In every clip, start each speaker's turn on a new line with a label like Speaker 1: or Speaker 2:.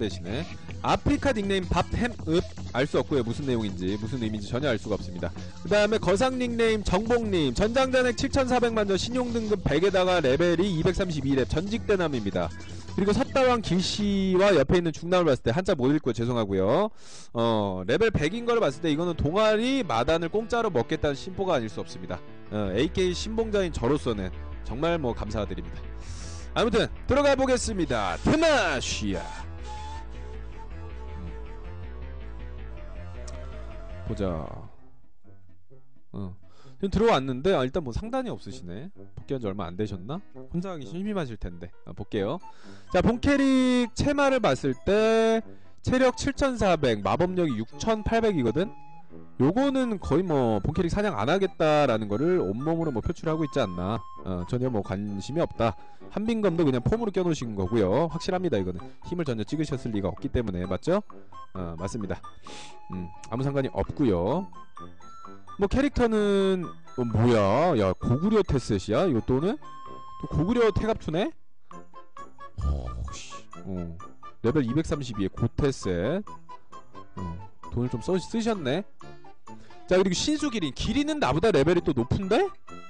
Speaker 1: 되시네. 아프리카 닉네임 밥햄읍 알 수 없고요. 무슨 내용인지 무슨 의미인지 전혀 알 수가 없습니다. 그 다음에 거상 닉네임 정복님 전장전액 7400만전 신용등급 100에다가 레벨이 232렙 전직대남입니다. 그리고 삿다왕 길씨와 옆에 있는 중남을 봤을 때 한자 못 읽고 죄송하고요. 레벨 100인 걸 봤을 때 이거는 동아리 마단을 공짜로 먹겠다는 심보가 아닐 수 없습니다. AK 신봉자인 저로서는 정말 뭐 감사드립니다. 아무튼 들어가 보겠습니다. 테마시아 보자. 지금 들어왔는데 일단 뭐 상단이 없으시네. 복귀한 지 얼마 안 되셨나? 혼자 하기 심심하실 텐데. 볼게요. 자, 본캐릭 체마를 봤을 때 체력 7400, 마법력이 6800이거든? 요거는 거의 뭐 본캐릭 사냥 안 하겠다라는 거를 온몸으로 뭐 표출하고 있지 않나. 전혀 뭐 관심이 없다. 한빈검도 그냥 폼으로 껴놓으신 거고요. 확실합니다. 이거는 힘을 전혀 찍으셨을 리가 없기 때문에. 맞죠? 맞습니다. 아무 상관이 없고요. 뭐 캐릭터는 뭐야? 야, 고구려 테셋이야? 이것도는? 또 고구려 태갑투네? 레벨 232에 고테셋. 돈을 좀 쓰셨네. 자, 그리고 신수기린. 기린은 나보다 레벨이 또 높은데?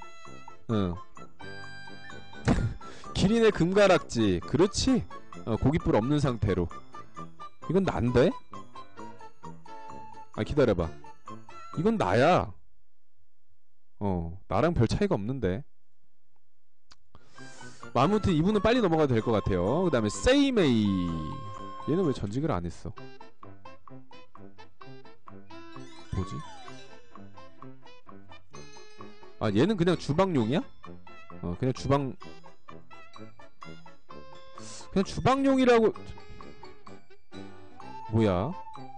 Speaker 1: 기린의 금가락지. 그렇지. 고깃불 없는 상태로. 이건 난데? 기다려봐. 이건 나야. 나랑 별 차이가 없는데. 아무튼 이분은 빨리 넘어가도 될 것 같아요. 그 다음에 세이메이. 얘는 왜 전직을 안 했어? 뭐지? 얘는 그냥 주방용이야? 그냥 주방용이라고. 뭐야?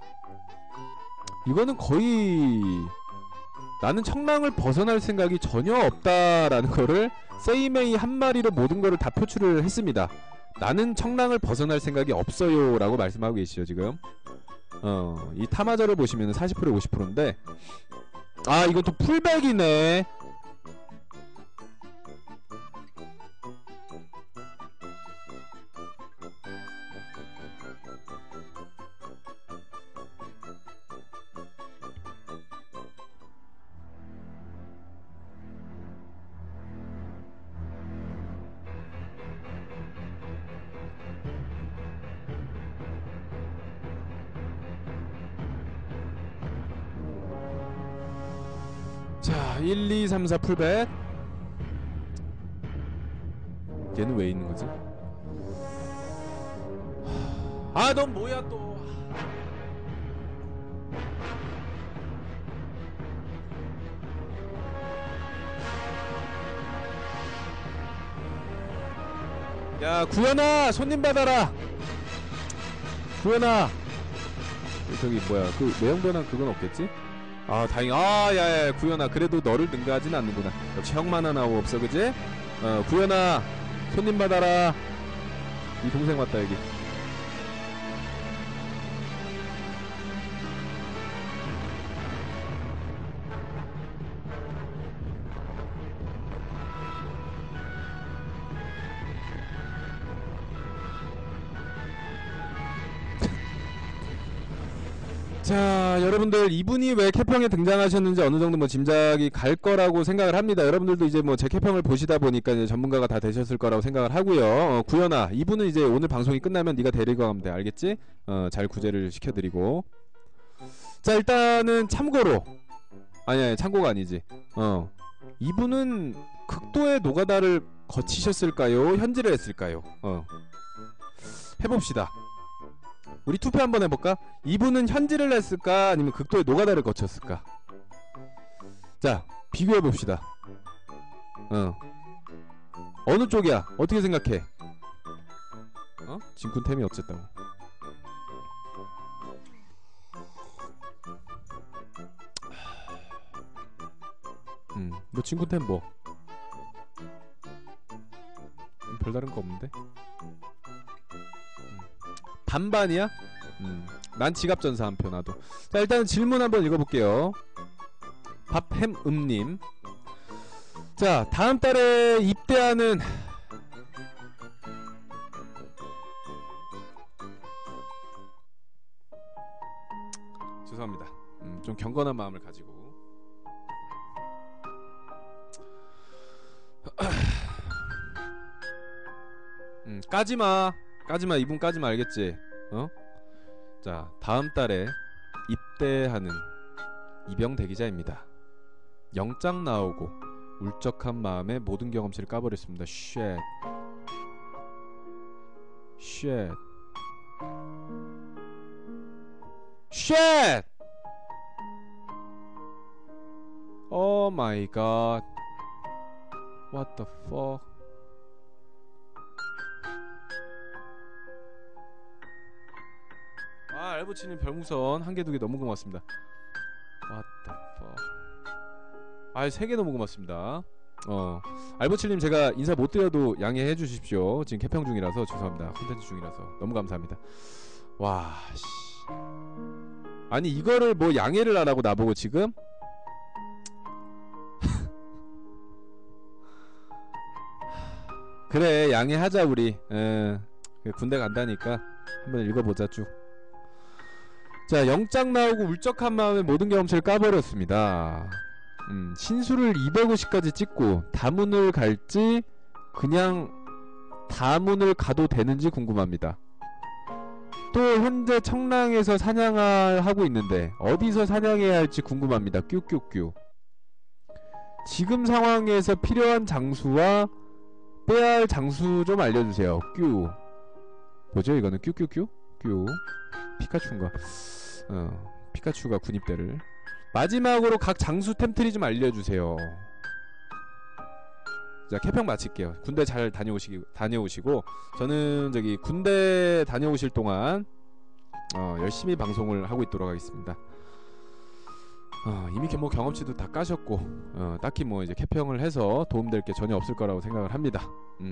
Speaker 1: 이거는 거의 나는 청랑을 벗어날 생각이 전혀 없다라는 거를 세이메이 한 마리로 모든 거를 다 표출을 했습니다. 나는 청랑을 벗어날 생각이 없어요 라고 말씀하고 계시죠 지금. 이 타마저를 보시면 40% 50%인데 이건 또 풀백이네. 자, 1, 2, 3, 4 풀백. 얘는 왜 있는 거지? 넌 뭐야 또. 야, 구현아, 손님 받아라. 구현아. 저기 뭐야, 그 내용 변환 그건 없겠지? 다행히. 야야, 구현아, 그래도 너를 능가하진 않는구나. 역시 형만 하나 없어, 그지? 구현아, 손님 받아라. 이 동생 왔다 여기. 자, 여러분들 이분이 왜 캐평에 등장하셨는지 어느 정도 뭐 짐작이 갈 거라고 생각을 합니다. 여러분들도 이제 뭐 제 캐평을 보시다 보니까 이제 전문가가 다 되셨을 거라고 생각을 하고요. 구현아, 이분은 이제 오늘 방송이 끝나면 네가 데리고 가면 돼. 알겠지? 잘 구제를 시켜드리고. 자, 일단은 참고로. 아니, 참고가 아니지. 이분은 극도의 노가다를 거치셨을까요? 현질을 했을까요? 해봅시다. 우리 투표 한번 해볼까? 이분은 현질을 했을까? 아니면 극도의 노가다를 거쳤을까? 자, 비교해봅시다. 어느 쪽이야? 어떻게 생각해? 진쿤템이 어쨌다고. 뭐 진쿤템 뭐 별다른 거 없는데? 반반이야? 난 지갑전사 한 표 나도. 자, 일단은 질문 한번 읽어볼게요. 밥햄음님. 자, 다음달에 입대하는 죄송합니다. 좀 경건한 마음을 가지고. 까지마 이분 까지마 알겠지? 어? 자, 다음 달에 입대하는 이병 대기자입니다. 영장 나오고 울적한 마음에 모든 경험치를 까버렸습니다. 쉣. Oh my god. What the fuck? 아, 알보치님 별풍선 한 개 두 개 너무 고맙습니다. What the fuck? 아, 3개 너무 고맙습니다. 알보칠님 제가 인사 못 드려도 양해해 주십시오. 지금 개평 중이라서 죄송합니다. 콘텐츠 중이라서 너무 감사합니다. 와, 씨. 아니 이거를 뭐 양해를 하라고 나보고 지금? 그래, 양해하자 우리. 군대 간다니까 한번 읽어보자 쭉. 자, 영장 나오고 울적한 마음에 모든 경험치를 까버렸습니다. 신수를 250까지 찍고 다문을 갈지 그냥 다문을 가도 되는지 궁금합니다. 또 현재 청랑에서 사냥을 하고 있는데 어디서 사냥해야 할지 궁금합니다. 뀨뀨뀨. 지금 상황에서 필요한 장수와 빼야 할 장수 좀 알려주세요. 뀨. 뭐죠 이거는? 뀨뀨뀨? 뀨. 피카츄인가? 피카츄가 군입대를. 마지막으로 각 장수 템트리 좀 알려주세요. 자, 캐평 마칠게요. 군대 잘 다녀오시고 저는 저기 군대 다녀오실 동안 열심히 방송을 하고 있도록 하겠습니다. 이미 뭐 경험치도 다 까셨고 딱히 뭐 이제 캐평을 해서 도움될 게 전혀 없을 거라고 생각을 합니다.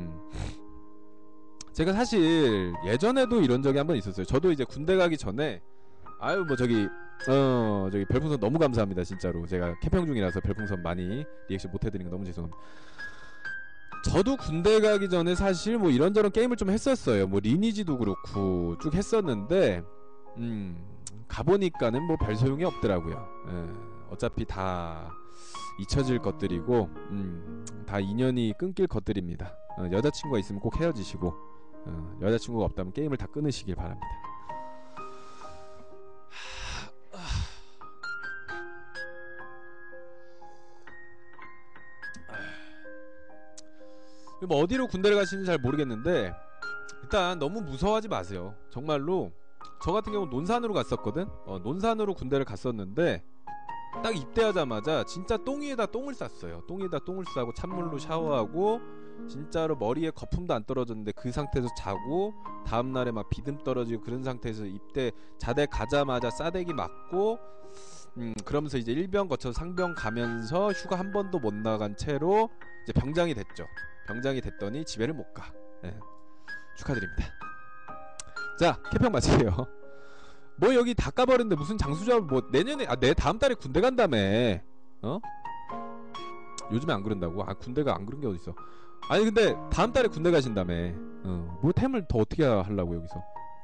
Speaker 1: 제가 사실 예전에도 이런 적이 한번 있었어요. 저도 이제 군대 가기 전에 뭐 저기 별풍선 너무 감사합니다. 진짜로 제가 캐평 중이라서 별풍선 많이 리액션 못 해드리는 거 너무 죄송합니다. 저도 군대 가기 전에 사실 뭐 이런저런 게임을 좀 했었어요. 뭐 리니지도 그렇고 쭉 했었는데 가보니까는 뭐 별 소용이 없더라고요. 어차피 다 잊혀질 것들이고 다 인연이 끊길 것들입니다. 여자친구가 있으면 꼭 헤어지시고 여자친구가 없다면 게임을 다 끊으시길 바랍니다. 뭐 어디로 군대를 가시는지 잘 모르겠는데 일단 너무 무서워하지 마세요. 정말로 저 같은 경우 논산으로 갔었거든. 논산으로 군대를 갔었는데 딱 입대하자마자 진짜 똥위에다 똥을 쌌어요. 똥에다 똥을 싸고 찬물로 샤워하고 진짜로 머리에 거품도 안 떨어졌는데 그 상태에서 자고 다음날에 막 비듬 떨어지고 그런 상태에서 입대 자대 가자마자 싸대기 맞고 그러면서 이제 일병 거쳐서 상병 가면서 휴가 한 번도 못 나간 채로 이제 병장이 됐죠. 병장이 됐더니 집에를 못 가. 축하드립니다. 자, 캐평 마칠게요. 뭐 여기 다 까버렸는데 무슨 장수잡을 뭐 내년에 내 다음 달에 군대 간다며. 요즘에 안 그런다고? 군대가 안 그런 게 어딨어. 아니 근데 다음 달에 군대 가신다며. 뭐 템을 더 어떻게 하려고 여기서.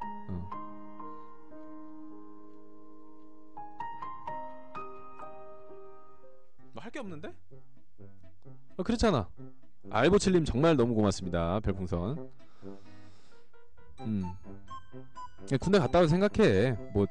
Speaker 1: 뭐 할 게 없는데? 그렇잖아. 알보칠님 정말 너무 고맙습니다. 별풍선. 군대 갔다 와서 생각해. 뭐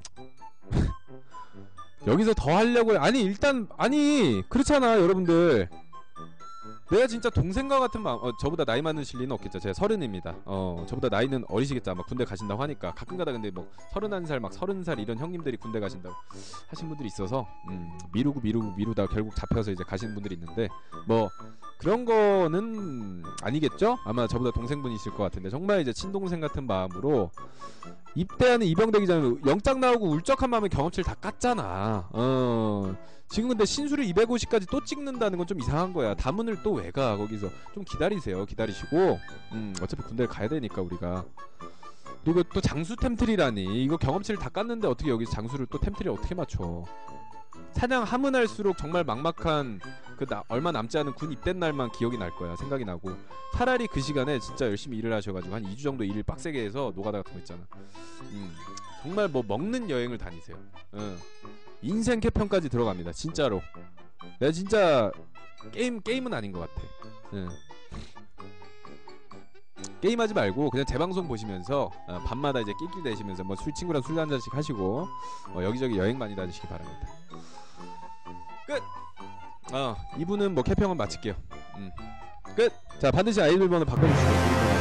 Speaker 1: 여기서 더 하려고 아니 일단 그렇잖아 여러분들. 내가 진짜 동생과 같은 마음. 저보다 나이 많으실 리는 없겠죠. 제가 30입니다. 저보다 나이는 어리시겠죠. 아마 군대 가신다고 하니까. 가끔가다 근데 뭐 31살 막 30살 이런 형님들이 군대 가신다고 하신 분들이 있어서 미루다 결국 잡혀서 이제 가시는 분들이 있는데 뭐 그런 거는 아니겠죠? 아마 저보다 동생분이실 것 같은데 정말 이제 친동생 같은 마음으로 입대하는 이병대기자는 영장 나오고 울적한 마음에 경험치를 다 깠잖아. 지금 근데 신수를 250까지 또 찍는다는 건 좀 이상한 거야. 다문을 또 왜 가? 거기서 좀 기다리세요. 기다리시고 어차피 군대를 가야 되니까 우리가. 그리고 또 장수 템트리라니 이거 경험치를 다 깠는데 어떻게 여기서 장수를 또 템트리를 어떻게 맞춰? 사냥 하문할수록 정말 막막한 얼마 남지 않은 군 입된 날만 기억이 날 거야. 생각이 나고 차라리 그 시간에 진짜 열심히 일을 하셔가지고 한 2주 정도 일을 빡세게 해서 노가다 같은 거 있잖아. 정말 뭐 먹는 여행을 다니세요. 인생 캐평까지 들어갑니다. 진짜로. 내가 진짜 게임은 아닌 것 같아. 게임하지 말고 그냥 재방송 보시면서 밤마다 이제 낄낄대시면서 뭐 친구랑 술 한잔씩 하시고 여기저기 여행 많이 다니시기 바랍니다. 끝! 2부는 뭐 캐평은 마칠게요. 끝! 자, 반드시 아이돌 번호 바꿔주시고